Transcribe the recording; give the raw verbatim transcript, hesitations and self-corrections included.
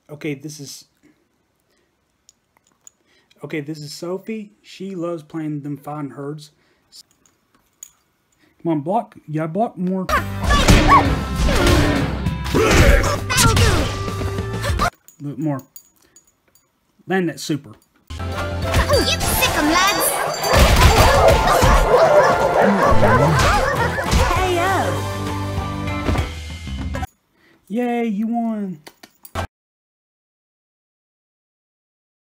Okay, this is... Okay, this is Sophie. She loves playing them fighting herds. Come on, block. Yeah, block more. A bit more. Land that super. You sick 'em, lads!